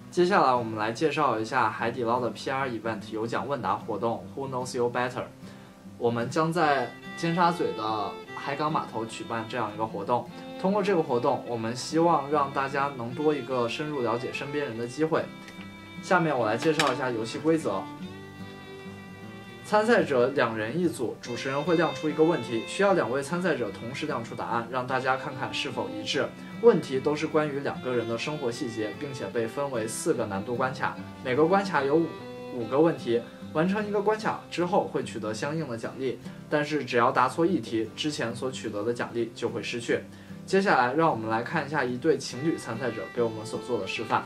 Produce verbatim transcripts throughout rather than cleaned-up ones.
接下来我们来介绍一下海底捞的 P R Event 有奖问答活动 Who knows you better？ 我们将在尖沙咀的海港码头举办这样一个活动。通过这个活动，我们希望让大家能多一个深入了解身边人的机会。下面我来介绍一下游戏规则。参赛者两人一组，主持人会亮出一个问题，需要两位参赛者同时亮出答案，让大家看看是否一致。问题都是关于两个人的生活细节，并且被分为四个难度关卡，每个关卡有五五个问题。完成一个关卡之后会取得相应的奖励，但是只要答错一题，之前所取得的奖励就会失去。接下来让我们来看一下一对情侣参赛者给我们所做的示范。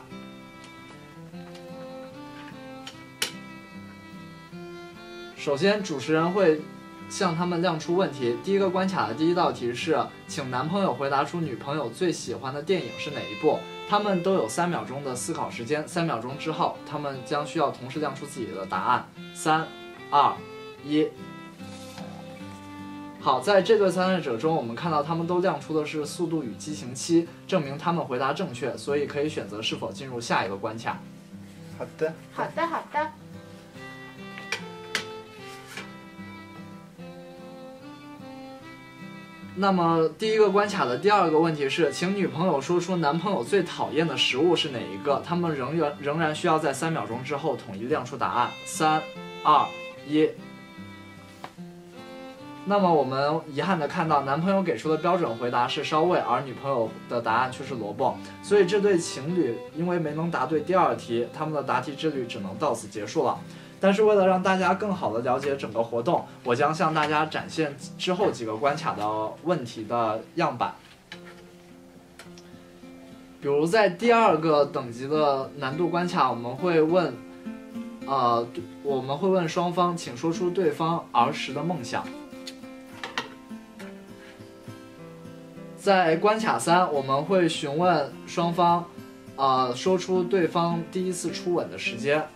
首先，主持人会向他们亮出问题。第一个关卡的第一道题是，请男朋友回答出女朋友最喜欢的电影是哪一部。他们都有三秒钟的思考时间，三秒钟之后，他们将需要同时亮出自己的答案。三、二、一。好，在这对参赛者中，我们看到他们都亮出的是《速度与激情七》，证明他们回答正确，所以可以选择是否进入下一个关卡。 好的， 好的，好的。 那么第一个关卡的第二个问题是，请女朋友说出男朋友最讨厌的食物是哪一个？他们仍然仍然需要在三秒钟之后统一亮出答案。三、二、一。那么我们遗憾的看到，男朋友给出的标准回答是烧味，而女朋友的答案却是萝卜。所以这对情侣因为没能答对第二题，他们的答题之旅只能到此结束了。但是为了让大家更好的了解整个活动，我将向大家展现之后几个关卡的问题的样板。比如在第二个等级的难度关卡，我们会问，呃，我们会问双方，请说出对方儿时的梦想。在关卡三，我们会询问双方，呃，说出对方第一次初吻的时间。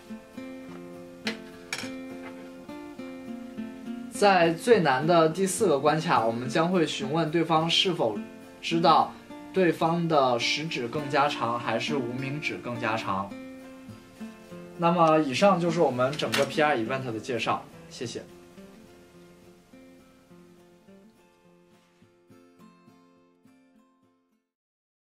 在最难的第四个关卡，我们将会询问对方是否知道对方的食指更加长还是无名指更加长。那么以上就是我们整个 P R Event 的介绍，谢谢。